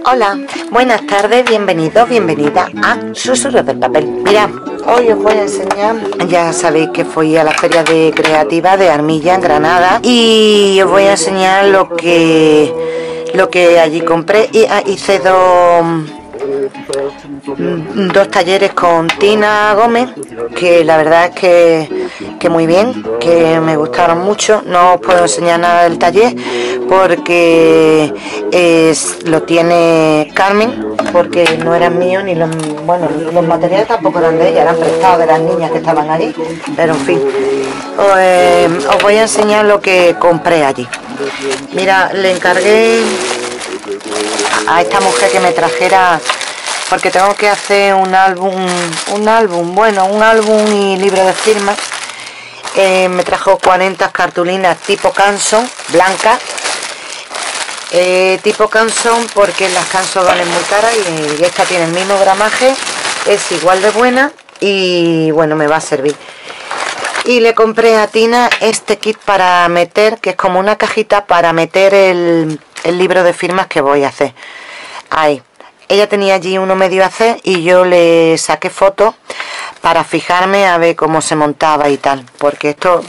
Hola, buenas tardes, bienvenidos, bienvenida a Susurros del Papel. Mirad, hoy os voy a enseñar, ya sabéis que fui a la feria de creativa de Armilla en Granada y os voy a enseñar lo que allí compré y hice dos talleres con Tina Gómez, que la verdad es que muy bien, que me gustaron mucho. No os puedo enseñar nada del taller porque lo tiene Carmen, porque no eran míos ni los materiales tampoco eran de ella, eran prestados de las niñas que estaban allí, pero en fin, os voy a enseñar lo que compré allí. Mira, le encargué a esta mujer que me trajera, porque tengo que hacer un álbum y libro de firmas. Me trajo 40 cartulinas tipo Canson, blancas, tipo Canson, porque las Canson valen muy caras y esta tiene el mismo gramaje, es igual de buena y bueno, me va a servir. Y le compré a Tina este kit para meter, que es como una cajita para meter el libro de firmas que voy a hacer. Ahí. Ella tenía allí uno medio a hacer y yo le saqué fotos para fijarme a ver cómo se montaba y tal. Porque esto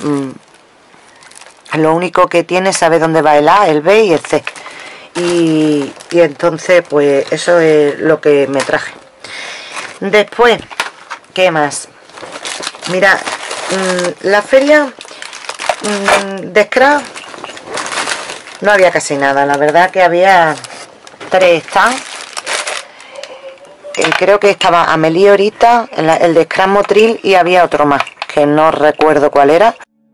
lo único que tiene, sabe dónde va el A, el B y el C. Y entonces pues eso es lo que me traje. Después, ¿qué más? Mira, la feria de Scrap no había casi nada. La verdad que había 3 stands. Creo que estaba Amelie ahorita, el de Scrap Motril, y había otro más que no recuerdo cuál era.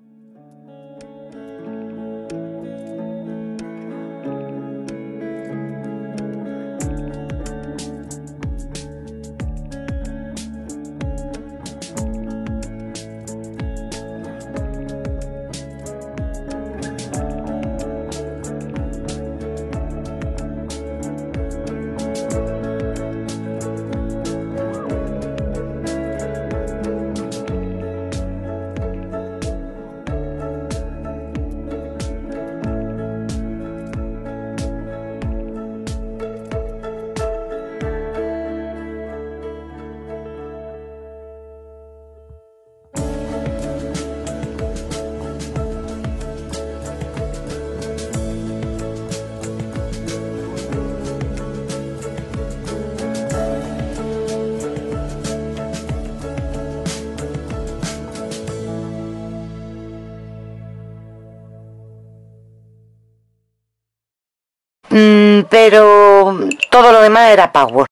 Pero todo lo demás era power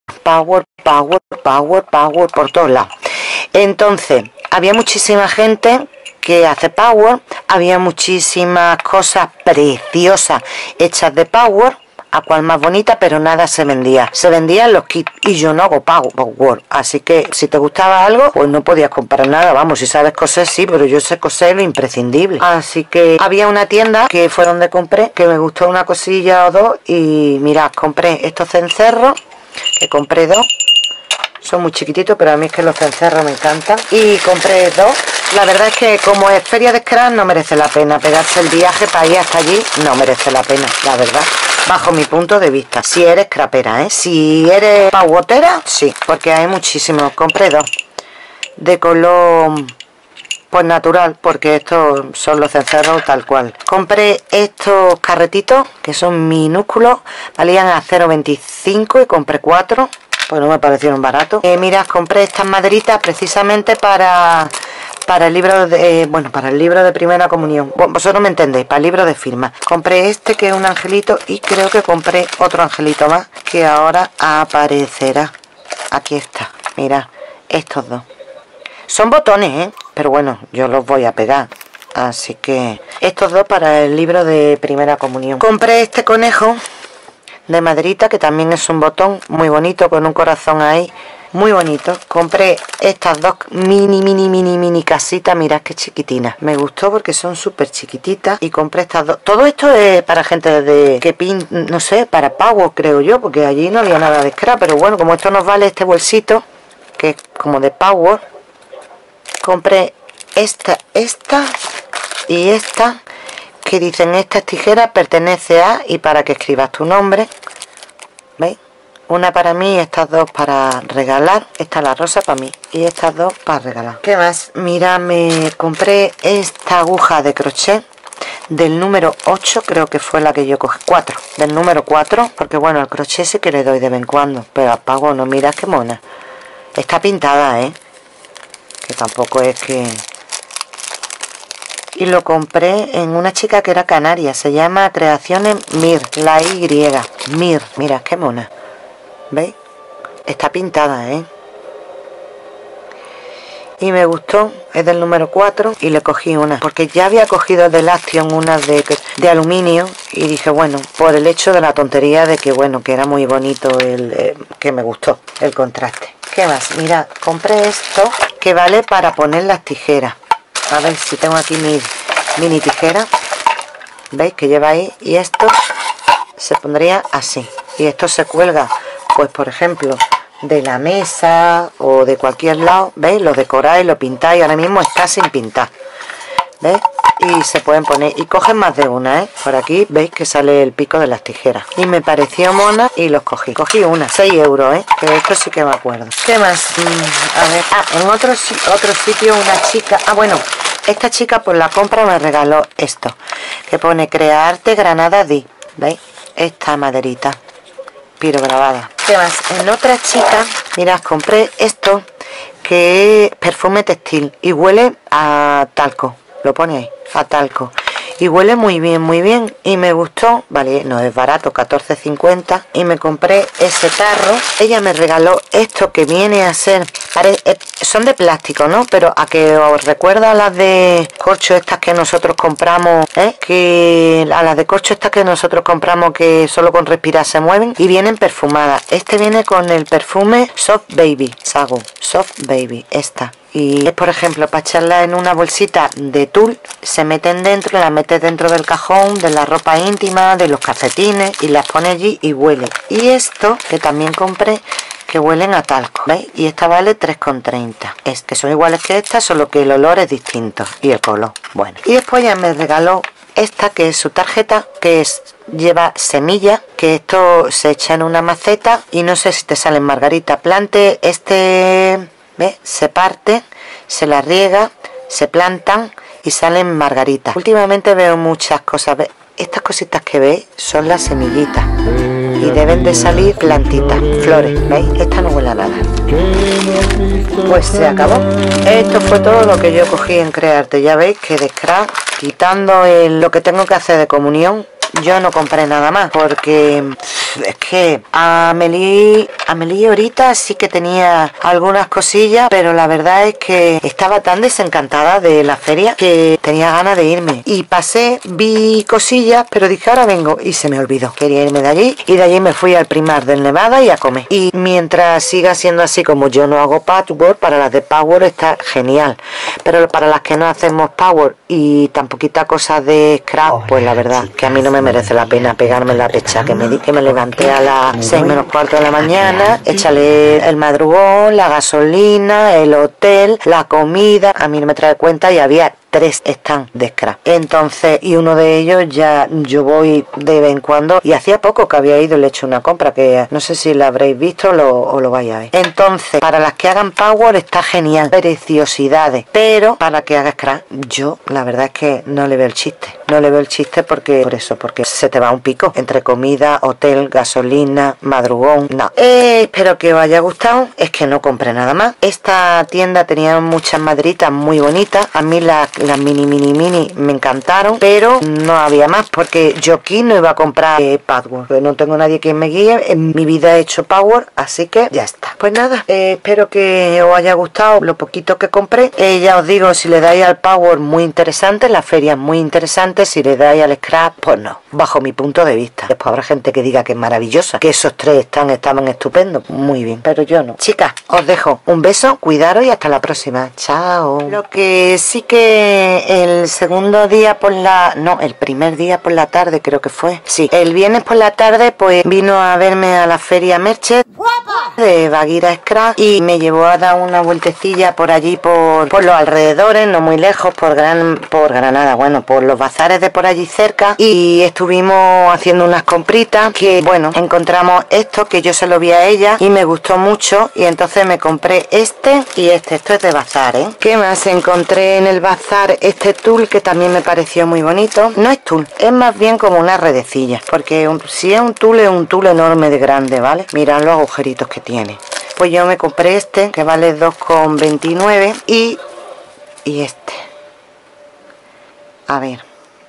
por todos lados. Entonces había muchísima gente que hace power, había muchísimas cosas preciosas hechas de power, a cual más bonita, pero nada se vendía. Se vendían los kits y yo no hago power, así que si te gustaba algo, pues no podías comprar nada. Vamos, si sabes coser sí, pero yo sé coser lo imprescindible. Así que había una tienda que fue donde compré, que me gustó una cosilla o dos, y mirad, compré estos cencerros, que compré 2. Son muy chiquititos, pero a mí es que los cencerros me encantan. Y compré 2. La verdad es que como es feria de scrap no merece la pena pegarse el viaje para ir hasta allí, no merece la pena, la verdad, bajo mi punto de vista. Si eres scrapera, si eres pavotera, sí, porque hay muchísimos. Compré 2 de color pues natural, porque estos son los cencerros tal cual. Compré estos carretitos que son minúsculos, valían a 0,25 y compré 4. Pues no me parecieron baratos. Mirad, compré estas maderitas precisamente para el libro de para el libro de primera comunión. Vosotros me entendéis, para el libro de firma. Compré este, que es un angelito, y creo que compré otro angelito más que ahora aparecerá. Aquí está, mirad, estos 2 son botones, pero bueno, yo los voy a pegar, así que estos 2 para el libro de primera comunión. Compré este conejo de maderita, que también es un botón muy bonito, con un corazón ahí, muy bonito. Compré estas 2 mini casitas, mirad qué chiquitinas, me gustó porque son súper chiquititas, y compré estas 2. Todo esto es para gente de que no sé, para power creo yo, porque allí no había nada de scrap, pero bueno, como esto nos vale este bolsito, que es como de power, compré esta y esta, que dicen estas tijeras pertenece a, y para que escribas tu nombre, ¿veis? Una para mí y estas dos para regalar. Esta la rosa para mí y estas dos para regalar. ¿Qué más? Mira, me compré esta aguja de crochet del número 8, creo que fue la que yo cogí, 4, del número 4, porque bueno, al crochet sí que le doy de vez en cuando, pero a Power no, mira qué mona. Está pintada, que tampoco es que... Y lo compré en una chica que era canaria, se llama Creaciones Mir, la Y, Mir, mira qué mona. ¿Veis? Está pintada, y me gustó, es del número 4 y le cogí una, porque ya había cogido de Action una de aluminio y dije, bueno, por el hecho de la tontería de que, bueno, que era muy bonito, que me gustó el contraste. ¿Qué más? Mira, compré esto que vale para poner las tijeras. A ver si tengo aquí mi mini tijera. ¿Veis que lleva ahí? Y esto se pondría así. Y esto se cuelga, pues por ejemplo, de la mesa o de cualquier lado. ¿Veis? Lo decoráis, lo pintáis. Ahora mismo está sin pintar. ¿Veis? Y se pueden poner, y cogen más de una, por aquí veis que sale el pico de las tijeras, y me pareció mona y los cogí una, 6 euros, que esto sí que me acuerdo. ¿Qué más? A ver, en otro sitio una chica, bueno, esta chica por la compra me regaló esto, que pone Crearte Granada Di, ¿veis? Esta maderita pirograbada. ¿Qué más? En otra chica, mirad, compré esto, que es perfume textil, y huele a talco. Lo pone ahí, a talco. Y huele muy bien. Y me gustó. Vale, no es barato, 14,50. Y me compré ese tarro. Ella me regaló esto que viene a ser... son de plástico, ¿no? Pero a que os recuerda a las de corcho estas que nosotros compramos, que a las de corcho estas que nosotros compramos que solo con respirar se mueven. Y vienen perfumadas. Este viene con el perfume Soft Baby. Sago. Soft Baby. Esta. Y es, por ejemplo, para echarla en una bolsita de tul, se meten dentro, la metes dentro del cajón, de la ropa íntima, de los calcetines, y las pones allí y huele. Y esto, que también compré, que huelen a talco, ¿veis? Y esta vale 3,30. Es que son iguales que esta, solo que el olor es distinto y el color. Bueno, y después ya me regaló esta, que es su tarjeta, que lleva semillas, que esto se echa en una maceta, y no sé si te salen margarita. Plante ¿ves? Se parte, se la riega, se plantan y salen margaritas. Últimamente veo muchas cosas. ¿Ves? Estas cositas que veis son las semillitas y deben de salir plantitas, flores. ¿Veis? Esta no huele a nada. Pues se acabó. Esto fue todo lo que yo cogí en Crearte. Ya veis que de scrap, quitando lo que tengo que hacer de comunión, yo no compré nada más, porque es que Amelie ahorita sí que tenía algunas cosillas, pero la verdad es que estaba tan desencantada de la feria que tenía ganas de irme. Y pasé, vi cosillas, pero dije ahora vengo, y se me olvidó. Quería irme de allí, y de allí me fui al Primark del Nevada y a comer. Y mientras siga siendo así, como yo no hago patchwork, para las de Power está genial, pero para las que no hacemos Power y tan poquita cosa de scrap, pues la verdad que a mí no me merece la pena pegarme la pecha que me di, que me levanté a las 6 menos cuarto de la mañana, échale el madrugón, la gasolina, el hotel, la comida, a mí no me trae cuenta, y había 3 stands de scrap. Entonces, y uno de ellos ya yo voy de vez en cuando, y hacía poco que había ido y le he hecho una compra, que no sé si la habréis visto o lo vais a ver. Entonces, para las que hagan Power está genial, preciosidades, pero para que haga scrap, yo la verdad es que no le veo el chiste. No le veo el chiste porque se te va un pico entre comida, hotel, gasolina, madrugón. No. Espero que os haya gustado. Es que no compré nada más. Esta tienda tenía muchas maderitas muy bonitas. A mí las mini me encantaron, pero no había más, porque yo aquí no iba a comprar patchwork. No tengo nadie que me guíe. En mi vida he hecho Power, así que ya está. Pues nada, espero que os haya gustado lo poquito que compré. Ya os digo, si le dais al Power, muy interesante. La feria es muy interesante. Si le dais al scrap, pues no, bajo mi punto de vista. Después habrá gente que diga que es maravillosa, que esos 3 estaban estupendos, muy bien, pero yo no. Chicas, os dejo un beso, cuidaros y hasta la próxima. Chao. Lo que sí que el segundo día el primer día por la tarde creo que fue. Sí, el viernes por la tarde pues vino a verme a la feria Merche. ¡Guapa! de Bagheera Scrap y me llevó a dar una vueltecilla por allí, por los alrededores, no muy lejos, por Granada, bueno, por los bazares de por allí cerca, y estuvimos haciendo unas compritas que, bueno, encontramos esto que yo se lo vi a ella y me gustó mucho, y entonces me compré este y este. Esto es de bazar, ¿eh? ¿Qué más? Encontré en el bazar este tul que también me pareció muy bonito. No es tul, es más bien como una redecilla, porque si es un tul enorme de grande, ¿vale? Mirad los agujeritos que tiene. Pues yo me compré este que vale 2,29 y este, a ver,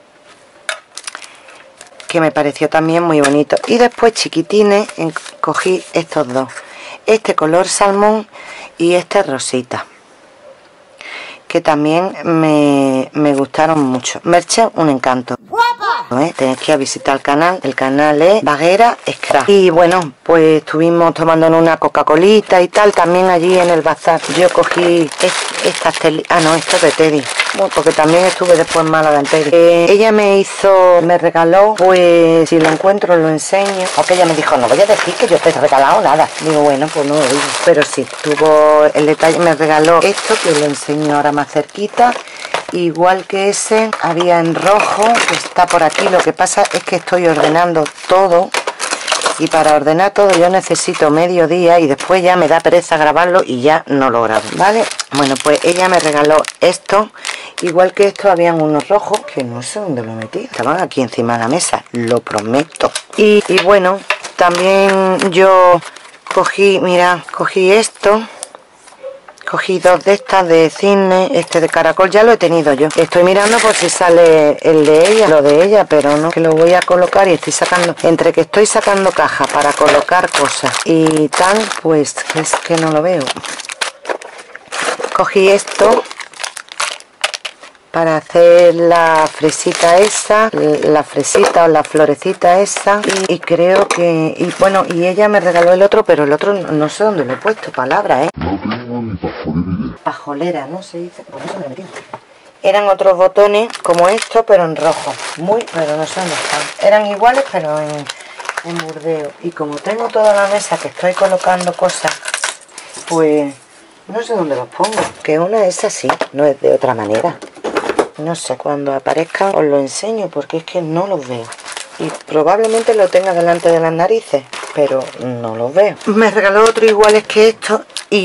que me pareció también muy bonito. Y después, chiquitines, cogí estos dos, este color salmón y este rosita, que también me gustaron mucho. Merche, un encanto. Tenéis que ir a visitar el canal es Bagheera Scrap. Y bueno, pues estuvimos tomándonos una Coca-Colita y tal, también allí en el bazar. Yo cogí estas telitas, no, esto de Teddy, bueno, porque también estuve después en Málaga en Teddy. Ella me regaló, pues si lo encuentro lo enseño, aunque ella me dijo, no voy a decir que yo te he regalado nada. Digo, bueno, pues no lo digo, pero sí, tuvo el detalle, me regaló esto que lo enseño ahora más cerquita. Igual que ese, había en rojo, que está por aquí. Lo que pasa es que estoy ordenando todo, y para ordenar todo yo necesito medio día, y después ya me da pereza grabarlo y ya no lo grabo, ¿vale? Bueno, pues ella me regaló esto. Igual que esto, habían unos rojos que no sé dónde lo metí, estaban aquí encima de la mesa, lo prometo. Y bueno, también yo cogí, mira, cogí esto. Cogí dos de estas de cisne, este de caracol, ya lo he tenido yo. Estoy mirando por si sale el de ella, lo de ella, pero no, que lo voy a colocar y estoy sacando, entre que estoy sacando caja para colocar cosas y tal, pues es que no lo veo. Cogí esto para hacer la fresita esa, la fresita o la florecita esa, y creo que, y bueno, y ella me regaló el otro, pero el otro no sé dónde lo he puesto, palabra, No tengo ni pajolera. Pajolera, ¿no se dice? Por eso me metí. Eran otros botones como estos, pero en rojo, pero no sé dónde están. Eran iguales, pero en burdeo. Y como tengo toda la mesa que estoy colocando cosas, pues no sé dónde los pongo. Que una es así, no es de otra manera. No sé, cuando aparezcan os lo enseño, porque es que no los veo. Y probablemente lo tenga delante de las narices, pero no los veo. Me regaló otro iguales que estos,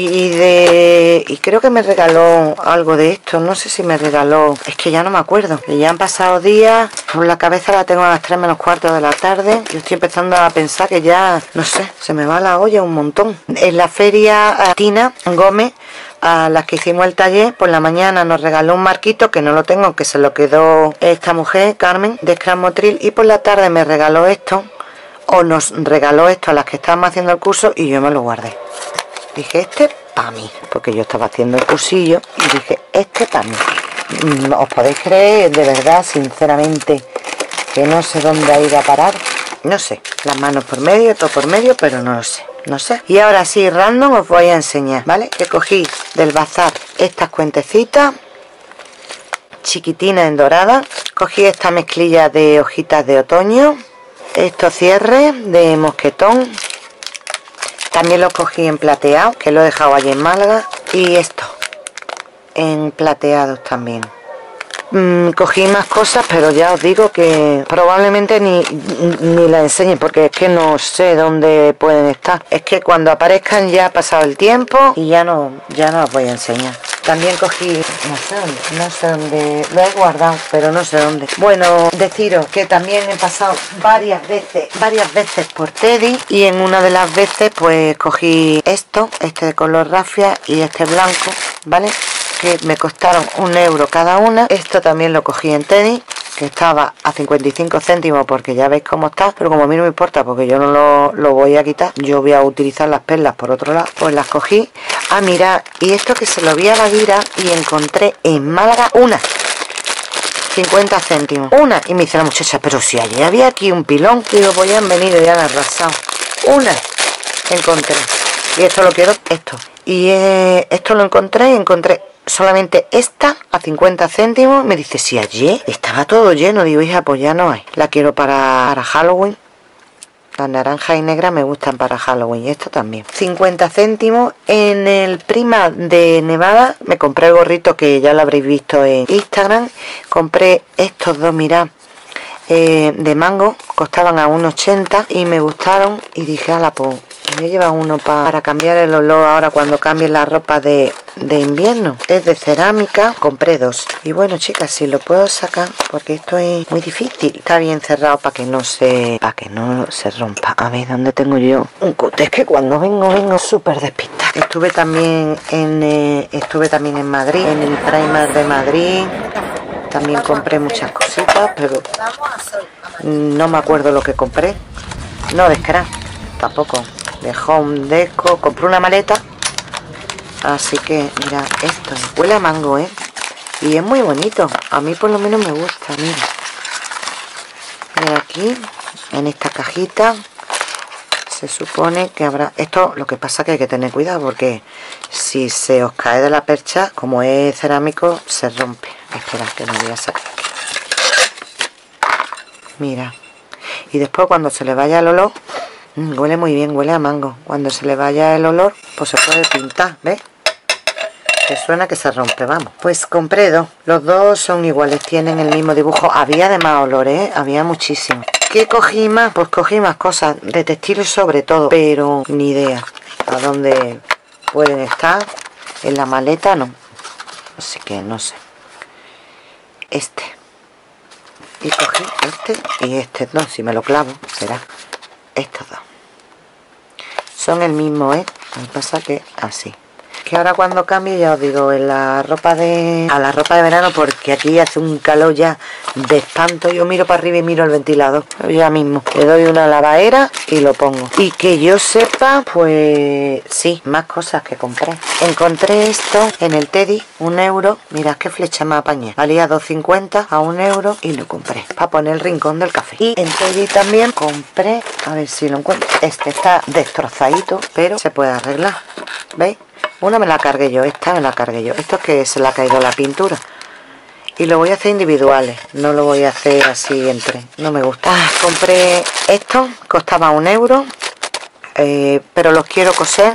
y creo que me regaló algo de esto. No sé si me regaló, es que ya no me acuerdo, que ya han pasado días. Por la cabeza la tengo a las 3 menos cuarto de la tarde. Yo estoy empezando a pensar que ya, no sé, se me va la olla un montón. En la feria Tina Gómez, a las que hicimos el taller, por la mañana nos regaló un marquito, que no lo tengo, que se lo quedó esta mujer, Carmen, de Scrap Motril, y por la tarde me regaló esto, o nos regaló esto a las que estábamos haciendo el curso, y yo me lo guardé. Dije, este para mí, porque yo estaba haciendo el cursillo, y dije, este para mí. ¿Os podéis creer, de verdad, sinceramente, que no sé dónde ha ido a parar? No sé, las manos por medio, todo por medio, pero no lo sé. No sé. Y ahora sí, random, os voy a enseñar, ¿vale? Que cogí del bazar estas cuentecitas chiquitinas en dorada. Cogí esta mezclilla de hojitas de otoño. Estos cierres de mosquetón. También los cogí en plateado, que lo he dejado allí en Málaga. Y esto, en plateados también. Cogí más cosas, pero ya os digo que probablemente ni la enseñe, porque es que no sé dónde pueden estar. Es que cuando aparezcan ya ha pasado el tiempo y ya no os voy a enseñar. También cogí, no sé dónde, lo he guardado, pero no sé dónde. Bueno, deciros que también he pasado varias veces por Teddy, y en una de las veces pues cogí esto, este de color rafia y este blanco, ¿vale? Que me costaron 1 euro cada una. Esto también lo cogí en Teddy, que estaba a 55 céntimos, porque ya veis cómo está, pero como a mí no me importa, porque yo no lo voy a quitar, yo voy a utilizar las perlas por otro lado, pues las cogí. Ah, mirad, y esto que se lo vi a Bagheera y encontré en Málaga una, 50 céntimos una, y me dice la muchacha, pero si allí había aquí un pilón. Digo, pues ya han venido y ya han arrasado. Una encontré, y esto lo quiero, esto, y esto lo encontré, y encontré solamente esta a 50 céntimos. Me dice, si allí estaba todo lleno. Digo, hija, pues ya no hay. La quiero para Halloween. Las naranjas y negras me gustan para Halloween. Y esto también. 50 céntimos. En el Prima de Nevada me compré el gorrito que ya lo habréis visto en Instagram. Compré estos dos, mirad, de mango. Costaban a 1,80 y me gustaron. Y dije, ala, pues voy a llevar uno para cambiar el olor ahora cuando cambie la ropa de invierno. Es de cerámica, compré dos. Y bueno, chicas, si lo puedo sacar, porque esto es muy difícil. Está bien cerrado para que no se rompa. A ver, ¿dónde tengo yo un cute? Es que cuando vengo súper despistada. Estuve también en Madrid, en el Primark de Madrid. También compré muchas cositas, pero no me acuerdo lo que compré. No de scrap, tampoco. De Home Deco, compré una maleta. Así que, mira, esto huele a mango, y es muy bonito. A mí por lo menos me gusta, mira. Mira aquí, en esta cajita, se supone que habrá... Esto, lo que pasa que hay que tener cuidado, porque si se os cae de la percha, como es cerámico, se rompe. Espera, que me voy a sacar aquí. Mira. Y después cuando se le vaya el olor... huele muy bien, huele a mango. Cuando se le vaya el olor, pues se puede pintar, ¿ves? Que suena que se rompe, vamos. Pues compré dos. Los dos son iguales, tienen el mismo dibujo. Había de más olores, había muchísimo. ¿Qué cogí más? Pues cogí más cosas de textil sobre todo, pero ni idea a dónde pueden estar. En la maleta no. Así que no sé. Este. Y cogí este y este. No, si me lo clavo, será. Estos dos son el mismo, Lo que pasa que así, que ahora cuando cambie, ya os digo, en la ropa de verano, porque aquí hace un calor ya de espanto. Yo miro para arriba y miro el ventilador. Ya mismo le doy una lavadera y lo pongo. Y que yo sepa, pues sí, más cosas que compré. Encontré esto en el Teddy, 1 euro. Mirad qué flecha me apañé. Valía 2,50 a 1 euro y lo compré para poner el rincón del café. Y en Teddy también compré, a ver si lo encuentro. Este está destrozadito, pero se puede arreglar. ¿Veis? Una me la cargué yo, esta me la cargué yo. Esto es que se le ha caído la pintura. Y lo voy a hacer individuales, no lo voy a hacer así entre. No me gusta. Compré esto, costaba 1 euro. Pero los quiero coser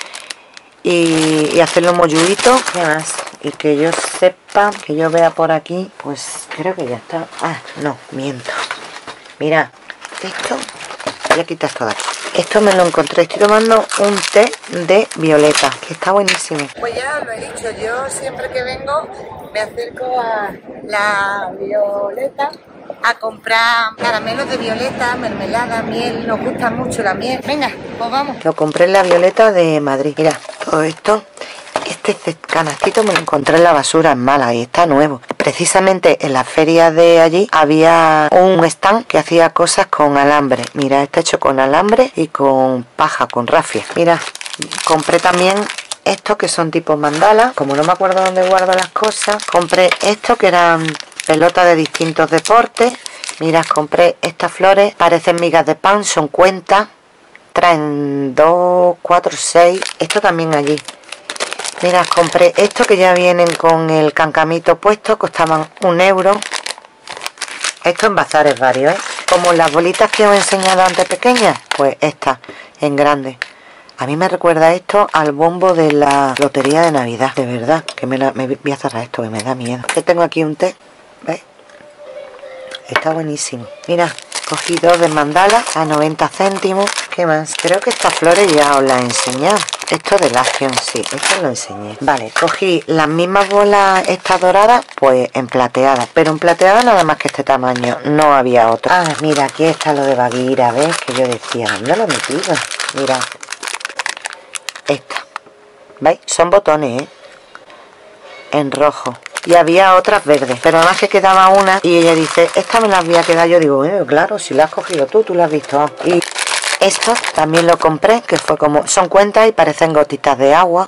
y hacerlo molluditos. ¿Qué más? Y que yo sepa, que yo vea por aquí, pues creo que ya está. Ah, no, miento. Mira, esto, voy a quitar esto de aquí. Esto me lo encontré, estoy tomando un té de violeta, que está buenísimo. Pues ya lo he dicho, yo siempre que vengo me acerco a la Violeta a comprar caramelos de violeta, mermelada, miel. Nos gusta mucho la miel. Venga, pues vamos. Lo compré en la Violeta de Madrid. Mira, todo esto. Este canastito me lo encontré en la basura en Málaga y está nuevo. Precisamente en la feria de allí había un stand que hacía cosas con alambre. Mira, está hecho con alambre y con paja, con rafia. Mira, compré también estos que son tipo mandala. Como no me acuerdo dónde guardo las cosas, compré estos que eran pelotas de distintos deportes. Mira, compré estas flores, parecen migas de pan, son cuentas. Traen 2, 4, 6. Esto también allí. Mira, compré esto que ya vienen con el cancamito puesto, costaban 1 euro. Esto en bazares varios, Como las bolitas que os he enseñado antes pequeñas, pues estas en grande. A mí me recuerda esto al bombo de la lotería de Navidad, de verdad. Que me voy a cerrar esto, que me da miedo. Yo tengo aquí un té, ¿veis? Está buenísimo. Mira, cogí 2 de mandala a 90 céntimos. ¿Qué más? Creo que estas flores ya os las he enseñado. Esto de Action, sí, esto lo enseñé. Vale, cogí las mismas bolas estas doradas, pues en plateada. Pero en plateada nada más que este tamaño, no había otro. Ah, mira, aquí está lo de Bagheera, ¿ves? Que yo decía, ¿dónde lo he metido? Mira, esta. ¿Veis? Son botones, en rojo. Y había otras verdes, pero además que quedaba una y ella dice, esta me la voy a quedar. Yo digo, claro, si la has cogido tú la has visto. Y esto también lo compré, que fue como, son cuentas y parecen gotitas de agua.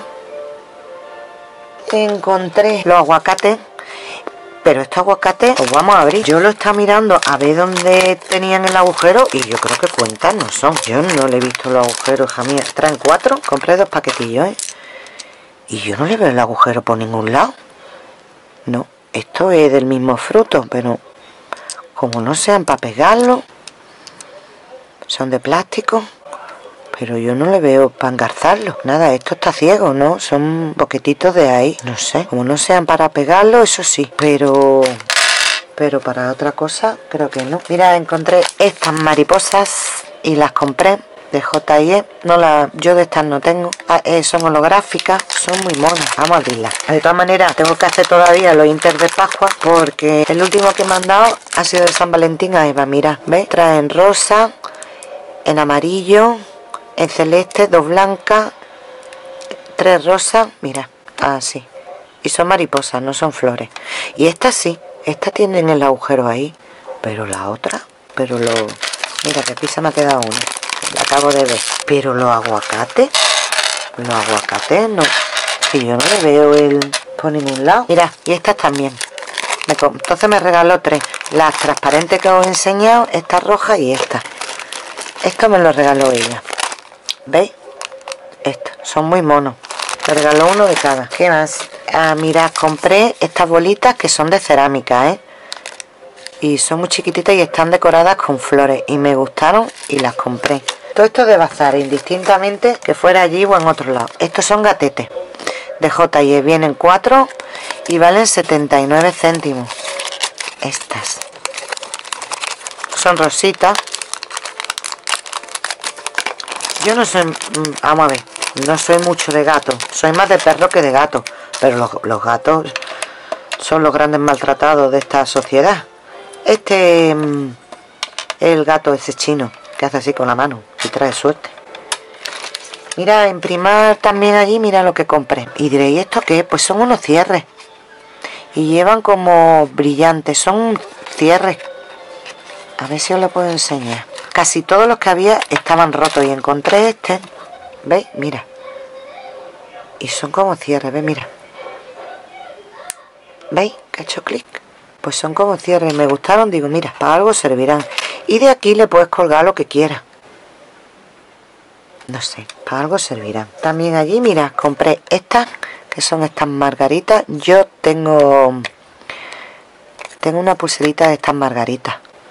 Encontré los aguacates, pero estos aguacates los vamos a abrir. Yo lo estaba mirando a ver dónde tenían el agujero y yo creo que cuentas no son. Yo no le he visto los agujeros, hija mía. Traen 4, compré 2 paquetillos, y yo no le veo el agujero por ningún lado. No, esto es del mismo fruto, pero como no sean para pegarlo. Son de plástico, pero yo no le veo para engarzarlo. Nada, esto está ciego, ¿no? Son boquetitos de ahí, no sé. Como no sean para pegarlo, eso sí. Pero para otra cosa, creo que no. Mira, encontré estas mariposas y las compré de J&E. Yo de estas no tengo. Son holográficas, son muy monas. Vamos a abrirlas. De todas maneras, tengo que hacer todavía los inter de Pascua, porque el último que me han dado ha sido de San Valentín a Eva. Mira, ¿ves? Traen rosa, en amarillo, en celeste, 2 blancas, 3 rosas. Mira, así. Y son mariposas, no son flores. Y estas sí. Estas tienen el agujero ahí. Pero la otra, mira, que aquí se me ha quedado una. La acabo de ver. Pero los aguacates no. Que yo no le veo el por ningún lado. Mira, y estas también. Entonces me regaló 3. Las transparentes que os he enseñado, esta roja y esta. Esto me lo regaló ella. ¿Veis? Estos son muy monos. Me regaló uno de cada. ¿Qué más? Mirad, compré estas bolitas que son de cerámica, ¿eh? Y son muy chiquititas y están decoradas con flores. Y me gustaron y las compré. Todo esto de bazar, indistintamente que fuera allí o en otro lado. Estos son gatetes de J&E. Vienen 4 y valen 79 céntimos. Estas. Son rositas. Yo no soy... Vamos a ver. No soy mucho de gato. Soy más de perro que de gato. Pero los gatos son los grandes maltratados de esta sociedad. Este es el gato ese chino que hace así con la mano y trae suerte. Mira, en Primar también allí, mira lo que compré. Y diréis, ¿y esto qué? Pues son unos cierres. Y llevan como brillantes. Son cierres. A ver si os lo puedo enseñar. Casi todos los que había estaban rotos. Y encontré este. ¿Veis? Mira. Y son como cierres, ¿veis? Mira. ¿Veis? Que ha hecho clic. Pues son como cierres. Me gustaron, digo, mira, para algo servirán. Y de aquí le puedes colgar lo que quieras. No sé, para algo servirán. También allí, mira, compré estas, que son estas margaritas. Yo tengo una pulserita de estas margaritas.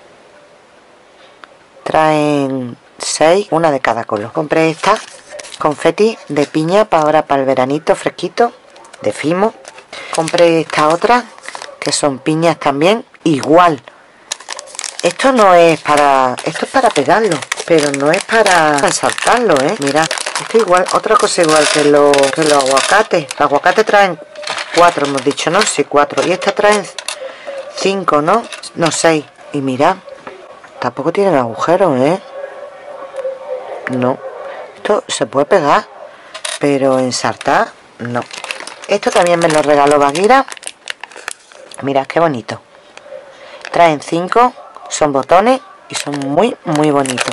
Traen 6, una de cada color. Compré esta confeti de piña para el veranito fresquito, de Fimo. Compré esta otra, que son piñas también, igual. Esto no es para... Esto es para pegarlo, pero no es para saltarlo, ¿eh? Mira, esto igual, otra cosa igual que los aguacates. Los aguacates traen 4, hemos dicho, ¿no? Sí, 4. Y estas traen 5, ¿no? No, 6. Y mira, tampoco tienen agujeros, ¿eh? No. Esto se puede pegar, pero ensartar, no. Esto también me lo regaló Bagheera. Mirad qué bonito. Traen 5, son botones y son muy, muy bonitos.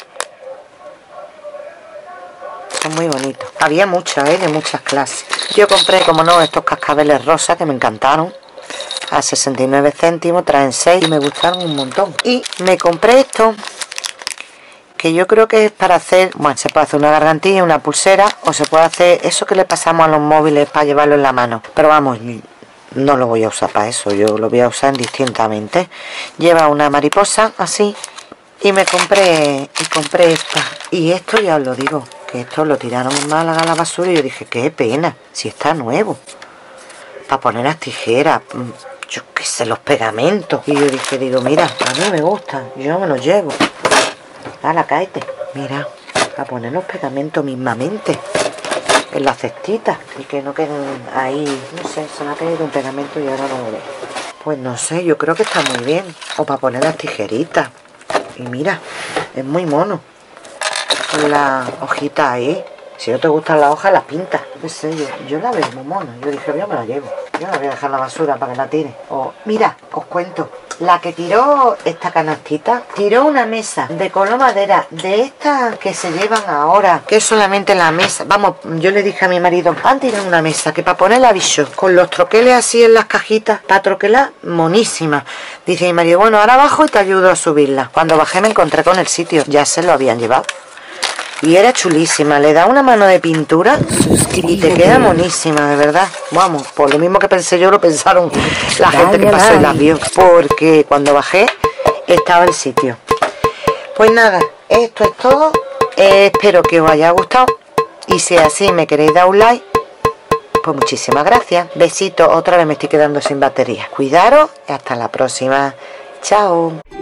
Son muy bonitos. Había muchas, de muchas clases. Yo compré, como no, estos cascabeles rosas que me encantaron. A 69 céntimos, traen 6 y me gustaron un montón. Y me compré esto, que yo creo que es para hacer, bueno, se puede hacer una gargantilla, una pulsera, o se puede hacer eso que le pasamos a los móviles para llevarlo en la mano. Pero vamos, no lo voy a usar para eso, yo lo voy a usar indistintamente. Lleva una mariposa así, y compré esta. Y esto ya os lo digo, que esto lo tiraron en Málaga a la basura y yo dije, qué pena, si está nuevo. Para poner las tijeras, yo qué sé, los pegamentos. Y yo dije, mira, a mí me gusta, yo me los llevo. ¡Hala, cáete! Mira, a poner los pegamentos mismamente en las cestitas y que no queden ahí. No sé, se me ha caído un pegamento y ahora no lo veo. Pues no sé, yo creo que está muy bien. O para poner las tijeritas. Y mira, es muy mono. Con la hojita ahí. Si no te gustan las hojas, las pintas. No sé, yo la veo muy mono. Yo dije, yo me la llevo. Yo la voy a dejar en la basura para que la tire. O, mira, os cuento. La que tiró esta canastita, tiró una mesa de color madera, de estas que se llevan ahora, que es solamente la mesa. Vamos, yo le dije a mi marido, han tirado una mesa que para poner la bicho, con los troqueles así en las cajitas, para troquelar, monísima. Dice mi marido, bueno, ahora bajo y te ayudo a subirla. Cuando bajé me encontré con el sitio, ya se lo habían llevado. Y era chulísima, le da una mano de pintura y te queda monísima, de verdad. Vamos, por lo mismo que pensé yo, lo pensaron la gente que pasó y las vio. Porque cuando bajé, estaba el sitio. Pues nada, esto es todo. Espero que os haya gustado. Y si así me queréis dar un like, pues muchísimas gracias. Besitos, otra vez me estoy quedando sin batería. Cuidaros y hasta la próxima. Chao.